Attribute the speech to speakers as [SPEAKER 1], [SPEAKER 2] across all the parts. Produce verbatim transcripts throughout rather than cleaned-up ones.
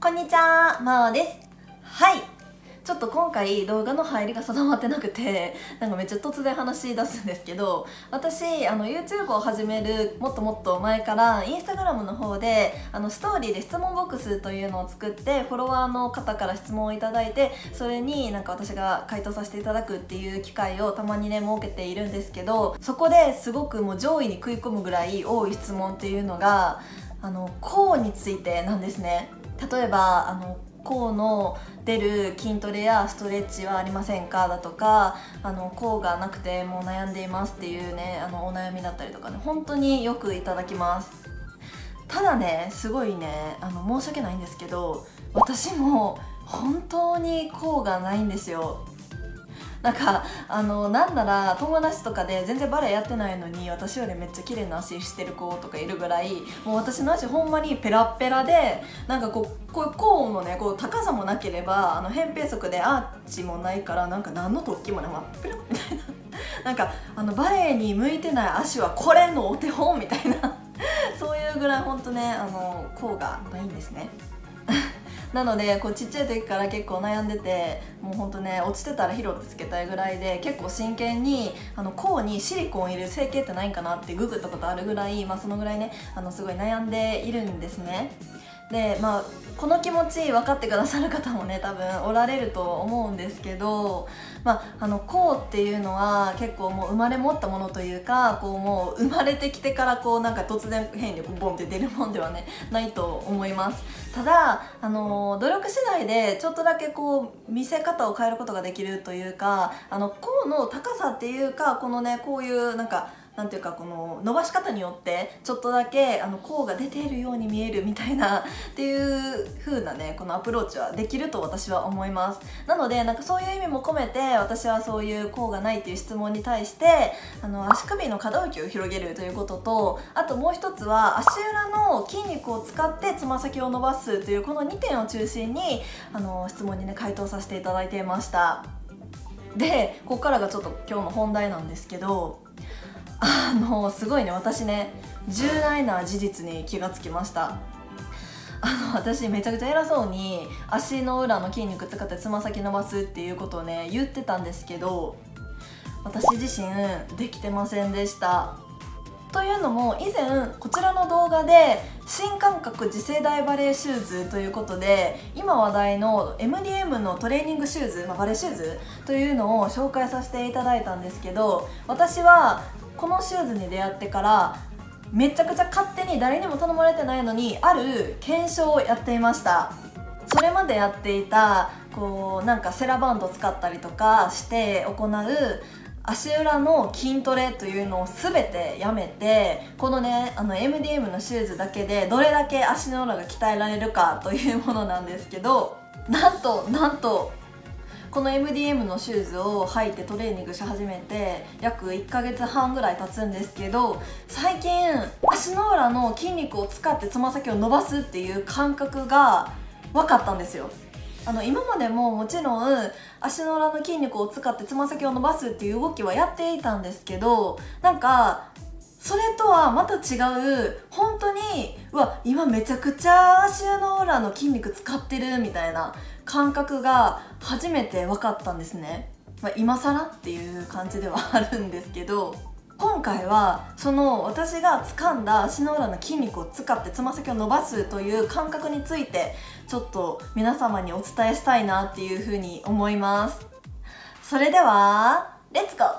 [SPEAKER 1] こんにちは、まおです。はい、ちょっと今回動画の入りが定まってなくて、なんかめっちゃ突然話し出すんですけど、私あの YouTube を始めるもっともっと前から Instagram の方であのストーリーで質問ボックスというのを作って、フォロワーの方から質問をいただいて、それになんか私が回答させていただくっていう機会をたまにね設けているんですけど、そこですごくもう上位に食い込むぐらい多い質問っていうのがあの甲についてなんですね。例えばあの甲の出る筋トレやストレッチはありませんかだとか、あの甲がなくてもう悩んでいますっていうね、あのお悩みだったりとかね、本当によくいただきます。ただね、すごいね、あの申し訳ないんですけど、私も本当に甲がないんですよ。なんかあのなんなら友達とかで全然バレエやってないのに私よりめっちゃ綺麗な足してる子とかいるぐらい、もう私の足ほんまにペラッペラで、なんかこうこういうコーンのねこう高さもなければあの扁平足でアーチもないから、なんか何の突起もね真っペラみたいななんかあのバレエに向いてない足はこれのお手本みたいなそういうぐらい本当ね、あの甲がないんですねなのでこうちっちゃい時から結構悩んでて、もうほんとね落ちてたら拾ってつけたいぐらいで、結構真剣にあの甲にシリコンを入れる整形ってないんかなってググったことあるぐらい、まあ、そのぐらいねあのすごい悩んでいるんですね。でまあこの気持ち分かってくださる方もね多分おられると思うんですけど、まあ、あの甲っていうのは結構もう生まれ持ったものというか、こうもう生まれてきてからこうなんか突然変にこうボンって出るもんではねないと思います。ただあの努力次第でちょっとだけこう見せ方を変えることができるというか、あの甲の高さっていうか、このねこういうなんかなんていうか、この伸ばし方によってちょっとだけあの甲が出ているように見えるみたいなっていう風なねこのアプローチはできると私は思います。なのでなんかそういう意味も込めて、私はそういう甲がないっていう質問に対してあの足首の可動域を広げるということと、あともう一つは足裏の筋肉を使ってつま先を伸ばすという、このにてんを中心にあの質問にね回答させていただいていました。でここからがちょっと今日の本題なんですけど、あのすごいね、私ね重大な事実に気がつきました。あの私めちゃくちゃ偉そうに足の裏の筋肉使ってつま先伸ばすっていうことをね言ってたんですけど、私自身できてませんでした。というのも以前こちらの動画で新感覚次世代バレーシューズということで、今話題の エムディーエム のトレーニングシューズ、まあ、バレーシューズというのを紹介させていただいたんですけど、私はこのシューズに出会ってからめちゃくちゃ勝手に誰にも頼まれてないのにある検証をやっていました。それまでやっていたこうなんかセラバンド使ったりとかして行う足裏の筋トレというのを全てやめて、このねあの エムディーエム のシューズだけでどれだけ足の裏が鍛えられるかというものなんですけど、なんとなんとこの エムディーエム のシューズを履いてトレーニングし始めて約いっかげつはんぐらい経つんですけど、最近足の裏の筋肉を使ってつま先を伸ばすっていう感覚が分かったんですよ。あの今までももちろん足の裏の筋肉を使ってつま先を伸ばすっていう動きはやっていたんですけど、なんかそれとはまた違う、本当にうわ今めちゃくちゃ足の裏の筋肉使ってるみたいな感覚が初めて分かったんですね。まあ、今更っていう感じではあるんですけど、今回はその私が掴んだ足の裏の筋肉を使ってつま先を伸ばすという感覚についてちょっと皆様にお伝えしたいなっていうふうに思います。それではレッツゴー。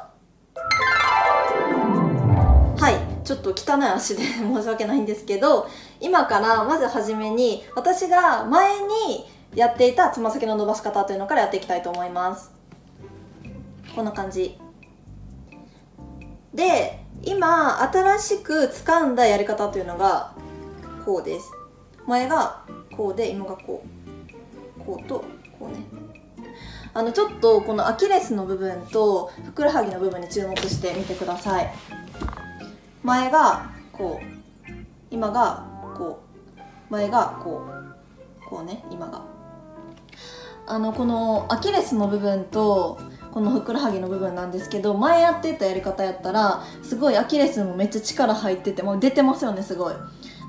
[SPEAKER 1] はい、ちょっと汚い足で申し訳ないんですけど、今からまずはじめに私が前にやっていたつま先の伸ばし方というのからやっていきたいと思います。こんな感じで、今新しく掴んだやり方というのがこうです。前がこうで今がこうこうとこうね。あのちょっとこのアキレスの部分とふくらはぎの部分に注目してみてください。前がこう、今がこう、前がこうこうね、今があのこのアキレスの部分とこのふくらはぎの部分なんですけど、前やってたやり方やったらすごいアキレスもめっちゃ力入ってて、もう出てますよねすごい。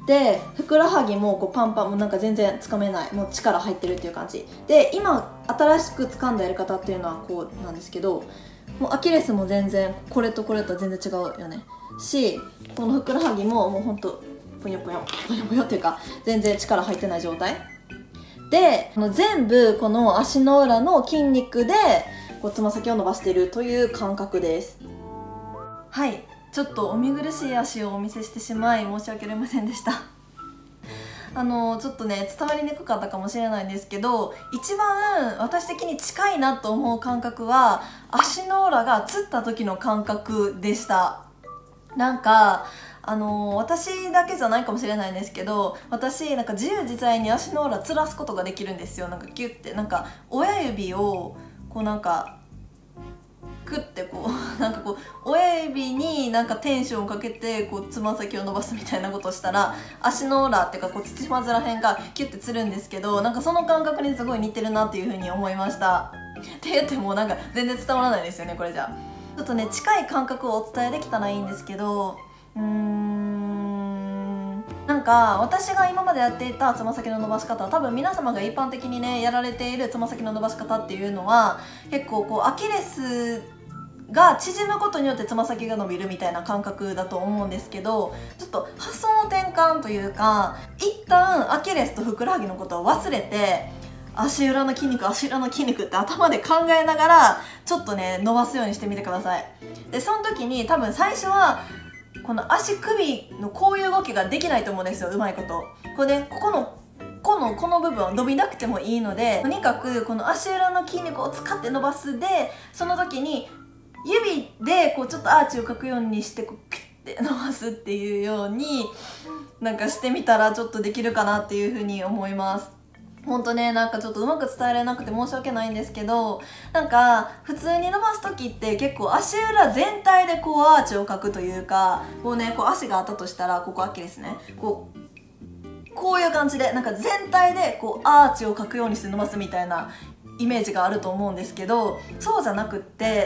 [SPEAKER 1] でふくらはぎもこうパンパン、もうなんか全然つかめない、もう力入ってるっていう感じで、今新しく掴んだやり方っていうのはこうなんですけど、もうアキレスも全然これとこれとは全然違うよねし、このふくらはぎももうほんとぷよぷよぷよぷよっていうか全然力入ってない状態で、この全部この足の裏の筋肉でこうつま先を伸ばしているという感覚です。はい、ちょっとお見苦しい足をお見せしてしまい申し訳ありませんでしたあのちょっとね伝わりにくかったかもしれないんですけど、一番私的に近いなと思う感覚は足の裏がつった時の感覚でした。なんかあの私だけじゃないかもしれないんですけど、私なんか自由自在に足の裏つらすことができるんですよ。なんかキュッて、なんか親指をこうなんかクッてこうなんかこう親指になんかテンションをかけてこうつま先を伸ばすみたいなことをしたら、足の裏っていうかこう土まずら辺がキュッてつるんですけど、なんかその感覚にすごい似てるなっていう風に思いました。って言ってもなんか全然伝わらないですよねこれじゃ。ちょっとね近い感覚をお伝えできたらいいんですけど、うーんなんか私が今までやっていたつま先の伸ばし方、多分皆様が一般的にねやられているつま先の伸ばし方っていうのは結構こうアキレスが縮むことによってつま先が伸びるみたいな感覚だと思うんですけど、ちょっと発想の転換というか、一旦アキレスとふくらはぎのことを忘れて足裏の筋肉足裏の筋肉って頭で考えながらちょっとね伸ばすようにしてみてください。でその時に多分最初はこの足首のこういう動きができないと思うんですよ、うまいこと。これねここのこのこの部分は伸びなくてもいいので、とにかくこの足裏の筋肉を使って伸ばすで、その時に指でこうちょっとアーチを描くようにしてこうキュッて伸ばすっていうようになんかしてみたらちょっとできるかなっていうふうに思います。ほんとね、なんかちょっとうまく伝えられなくて申し訳ないんですけど、なんか普通に伸ばす時って結構足裏全体でこうアーチを描くというか、こうねこう足があったとしたらここアキレスね、こうこういう感じでなんか全体でこうアーチを描くようにして伸ばすみたいなイメージがあると思うんですけど、そうじゃなくって、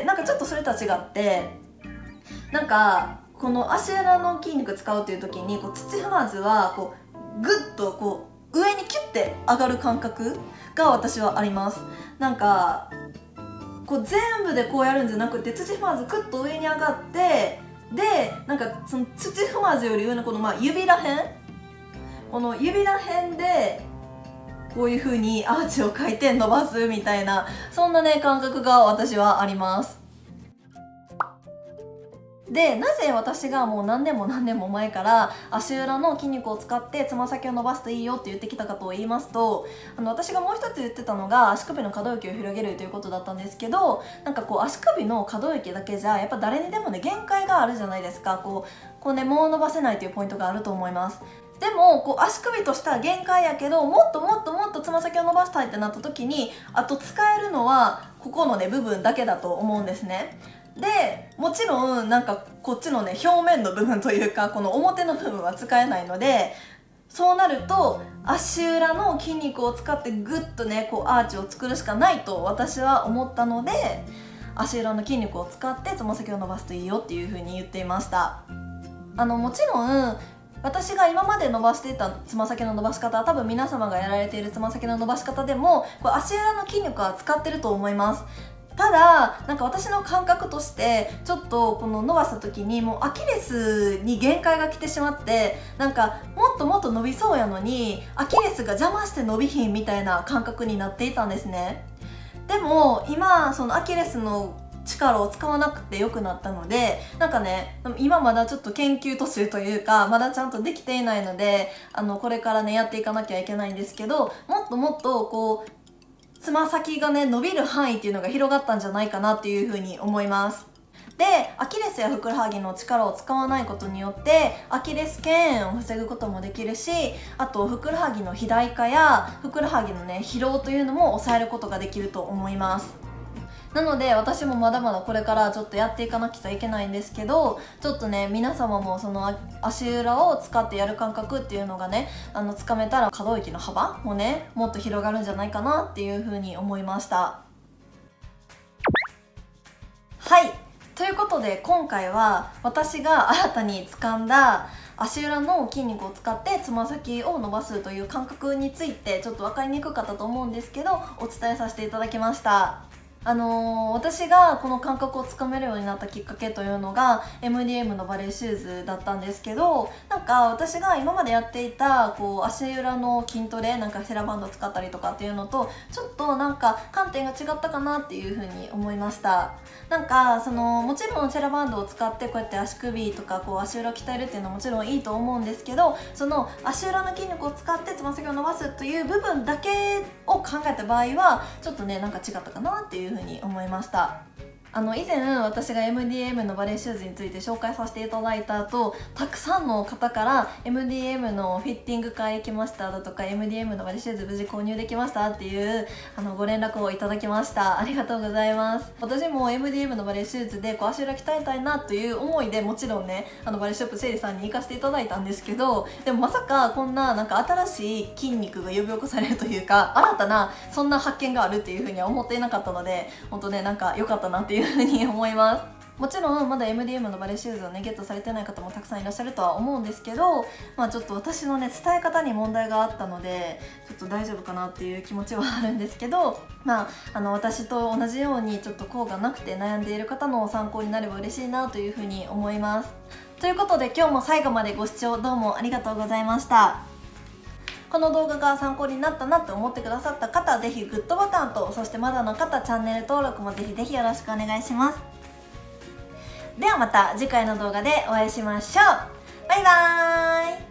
[SPEAKER 1] なんかちょっとそれとは違って、なんかこの足裏の筋肉使うっていう時にこう土踏まずはこうグッとこう上にキュッて上がる感覚が私はあります。なんかこう全部でこうやるんじゃなくて、土踏まずクッと上に上がって、でなんかその土踏まずより上のこのまあ指らへん、この指らへんでこういう風にアーチを描いて伸ばすみたいな、そんなね感覚が私はあります。でなぜ私がもう何年も何年も前から足裏の筋肉を使ってつま先を伸ばすといいよって言ってきたかと言いますと、あの私がもう一つ言ってたのが足首の可動域を広げるということだったんですけど、なんかこう足首の可動域だけじゃやっぱ誰にでもね限界があるじゃないですか。こうこうねもう伸ばせないというポイントがあると思います。でもこう足首としては限界やけど、もっともっともっとつま先を伸ばしたいってなった時に、あと使えるのはここのね部分だけだと思うんですね。でもちろんなんかこっちのね表面の部分というかこの表の部分は使えないので、そうなると足裏の筋肉を使ってグッとねこうアーチを作るしかないと私は思ったので、足裏の筋肉を使ってつま先を伸ばすといいよっていう風に言っていました。あのもちろん私が今まで伸ばしていたつま先の伸ばし方は多分皆様がやられているつま先の伸ばし方でもこう足裏の筋肉は使ってると思います。ただなんか私の感覚としてちょっとこの伸ばした時にもうアキレスに限界が来てしまって、なんかもっともっと伸びそうやのにアキレスが邪魔して伸びひんみたいな感覚になっていたんですね。でも今そのアキレスの力を使わなくて良くなったので、なんかね今まだちょっと研究途中というかまだちゃんとできていないので、あのこれからねやっていかなきゃいけないんですけど、もっともっとこうつま先がね伸びる範囲っていうのが広がったんじゃないかなっていうふうに思います。でアキレスやふくらはぎの力を使わないことによってアキレス腱炎を防ぐこともできるし、あとふくらはぎの肥大化やふくらはぎのね疲労というのも抑えることができると思います。なので私もまだまだこれからちょっとやっていかなきゃいけないんですけど、ちょっとね皆様もその足裏を使ってやる感覚っていうのがねあのつかめたら可動域の幅もねもっと広がるんじゃないかなっていうふうに思いました。はい、ということで今回は私が新たに掴んだ足裏の筋肉を使ってつま先を伸ばすという感覚についてちょっと分かりにくかったと思うんですけど、お伝えさせていただきました。あのー、私がこの感覚をつかめるようになったきっかけというのが エムディーエム のバレーシューズだったんですけど、なんか私が今までやっていたこう足裏の筋トレ、なんかヘラバンド使ったりとかっていうのとちょっとなんか観点が違ったかなっていうふうに思いました。なんかそのもちろんヘラバンドを使ってこうやって足首とかこう足裏を鍛えるっていうのはもちろんいいと思うんですけど、その足裏の筋肉を使ってつま先を伸ばすという部分だけを考えた場合はちょっとねなんか違ったかなっていうふうに思いました。あの以前私が エムディーエム のバレーシューズについて紹介させていただいた後、たくさんの方から エムディーエム のフィッティング会行きましただとか エムディーエム のバレーシューズ無事購入できましたっていうあのご連絡をいただきました。ありがとうございます。私も エムディーエム のバレーシューズでこう足裏鍛えたいなという思いでもちろんねあのバレーショップシェリさんに行かせていただいたんですけど、でもまさかこんななんか新しい筋肉が呼び起こされるというか新たなそんな発見があるっていうふうには思っていなかったので、本当ねなんか良かったなっていうふうに思います。もちろんまだ エムディーエム のバレーシューズをねゲットされてない方もたくさんいらっしゃるとは思うんですけど、まあちょっと私のね伝え方に問題があったのでちょっと大丈夫かなっていう気持ちはあるんですけど、まああの私と同じようにちょっと甲がなくて悩んでいる方の参考になれば嬉しいなというふうに思います。ということで今日も最後までご視聴どうもありがとうございました。この動画が参考になったなって思ってくださった方はぜひグッドボタンと、そしてまだの方チャンネル登録もぜひぜひよろしくお願いします。ではまた次回の動画でお会いしましょう。バイバーイ。